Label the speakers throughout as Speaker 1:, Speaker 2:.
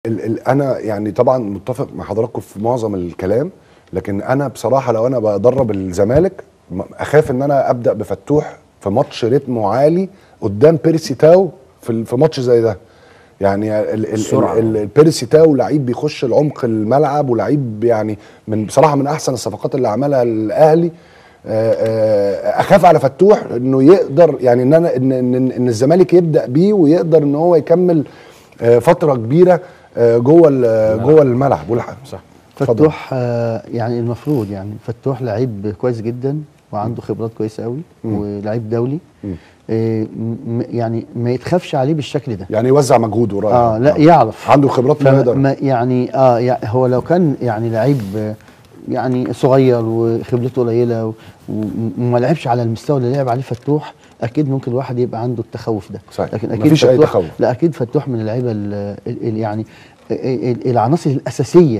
Speaker 1: انا يعني طبعا متفق مع حضراتكم في معظم الكلام، لكن انا بصراحه لو انا بدرب الزمالك اخاف ان انا ابدا بفتوح في ماتش رتمه عالي قدام بيرسي تاو في ماتش زي ده. يعني البيرسي تاو لعيب بيخش العمق الملعب، ولعيب يعني بصراحه من احسن الصفقات اللي عملها الاهلي. اخاف على فتوح انه يقدر يعني ان الزمالك يبدا بيه ويقدر ان هو يكمل فتره كبيره جوه الملعب.
Speaker 2: صح.
Speaker 3: فتوح يعني المفروض يعني فتوح لعيب كويس جدا وعنده خبرات كويسه قوي ولعيب دولي. يعني ما يتخافش عليه بالشكل ده،
Speaker 1: يعني يوزع مجهوده ورايح.
Speaker 3: لا يعرف
Speaker 1: عنده خبرات
Speaker 3: ما يعني هو لو كان يعني لعيب يعني صغير وخبرته قليله وما لعبش على المستوى اللي لعب عليه فتوح، اكيد ممكن الواحد يبقى عنده التخوف ده.
Speaker 1: صحيح.
Speaker 3: لكن اكيد
Speaker 1: مفيش اي تخوف.
Speaker 3: لا اكيد فتوح من اللعيبه يعني العناصر الاساسيه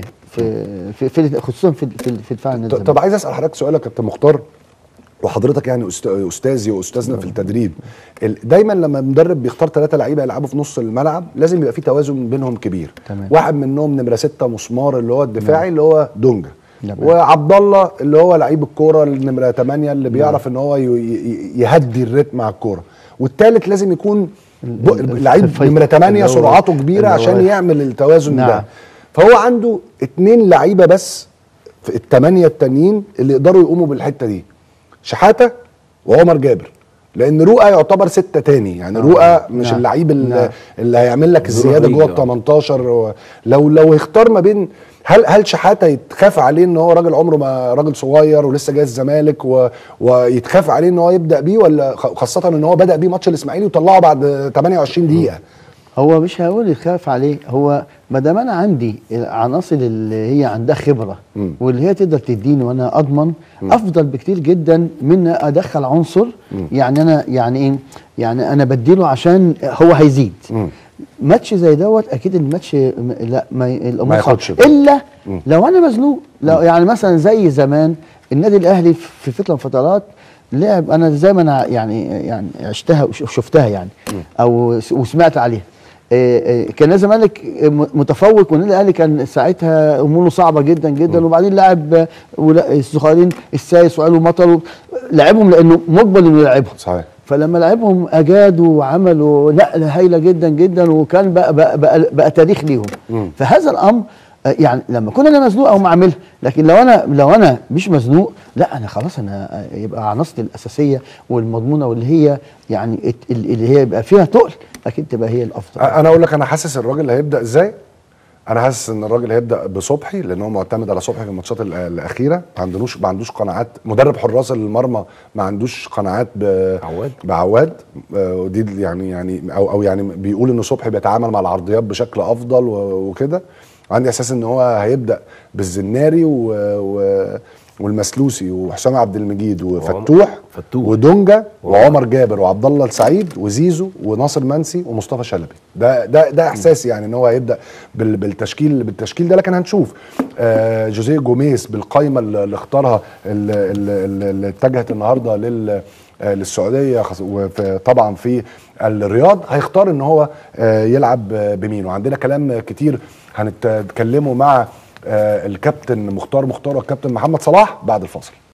Speaker 3: في خصوصا في دفاع النادي.
Speaker 1: طب عايز اسال حضرتك سؤال يا كابتن مختار، وحضرتك يعني استاذي واستاذنا في التدريب. دايما لما المدرب بيختار 3 لعيبه يلعبوا في نص الملعب لازم يبقى في توازن بينهم كبير.
Speaker 3: تمام.
Speaker 1: واحد منهم نمره 6 مسمار اللي هو الدفاعي اللي هو دونجا، وعبد الله اللي هو لعيب الكوره النمره 8 اللي بيعرف ان هو يهدي الريتم على الكوره، والثالث لازم يكون لعيب نمره 8 سرعته كبيره عشان يعمل التوازن ده. فهو عنده 2 لعيبه بس في ال8 التانيين اللي يقدروا يقوموا بالحته دي، شحاته وعمر جابر، لان رؤى يعتبر 6 تاني. يعني رؤى مش اللعيب اللي هيعمل لك الزياده جوه ال 18. لو يختار ما بين هل شحاته يتخاف عليه ان هو راجل عمره ما راجل صغير ولسه جاي الزمالك ويتخاف عليه ان هو يبدا بيه، ولا خاصه ان هو بدا بيه ماتش الاسماعيلي وطلعه بعد 28 دقيقه؟
Speaker 3: هو مش هقول يخاف عليه، هو ما دام انا عندي العناصر اللي هي عندها خبره واللي هي تقدر تديني وانا اضمن افضل بكتير جدا من ادخل عنصر. يعني انا يعني ايه، يعني انا بديله عشان هو هيزيد. ماتش زي دوت اكيد الماتش لا الامور
Speaker 1: ياخدش
Speaker 3: الا لو انا مزنوق. لو يعني مثلا زي زمان النادي الاهلي في فتره من فترات لعب، انا زي ما انا يعني عشتها وشفتها يعني او وسمعت عليها. كان الزمالك متفوق والنادي الاهلي كان ساعتها اموره صعبه جدا جدا، وبعدين لعب الصغيرين السايس وقالوا مطر لعبهم لانه مقبل انه يلعبهم.
Speaker 1: صحيح.
Speaker 3: فلما لعبهم اجادوا وعملوا نقله هايله جدا جدا، وكان بقى تاريخ ليهم. فهذا الامر يعني لما كنا انا مزنوق او معاملها، لكن لو انا مش مزنوق لا انا خلاص انا يبقى عناصري الاساسيه والمضمونه واللي هي يعني اللي هي يبقى فيها تقل اكيد تبقى هي الافضل.
Speaker 1: انا اقول لك انا حاسس الراجل هيبدا ازاي. انا حاسس ان الراجل هيبدا بصبحي لان هو معتمد على صبحي في الماتشات الاخيره. ما عندوش قناعات مدرب حراس المرمى، ما عندوش قناعات بعواد. ودي يعني او يعني بيقول ان صبحي بيتعامل مع العرضيات بشكل افضل وكده. عندي احساس ان هو هيبدا بالزناري والمسلوسي وحسام عبد المجيد وفتوح ودونجا وعمر جابر وعبد الله السعيد وزيزو وناصر منسي ومصطفى شلبي. ده احساسي يعني ان هو هيبدا بالتشكيل ده. لكن هنشوف جوزيه جوميز بالقايمه اللي اختارها اللي اتجهت النهارده للسعوديه وطبعا في الرياض، هيختار ان هو يلعب بمين. وعندنا كلام كتير هنتكلمه مع الكابتن مختار والكابتن محمد صلاح بعد الفاصل.